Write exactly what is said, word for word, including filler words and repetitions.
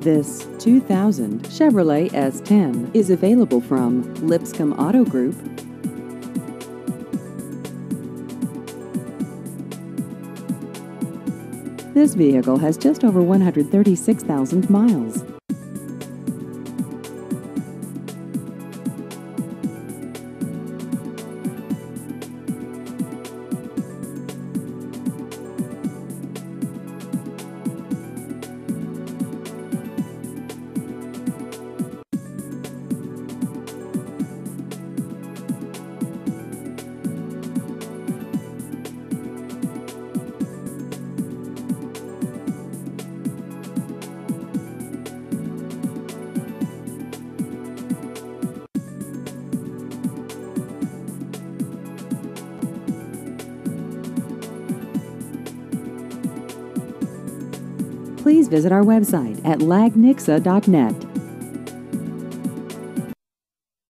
This two thousand Chevrolet S ten is available from Lipscomb Auto Group. This vehicle has just over one hundred thirty-six thousand miles. Please visit our website at lag nixa dot net.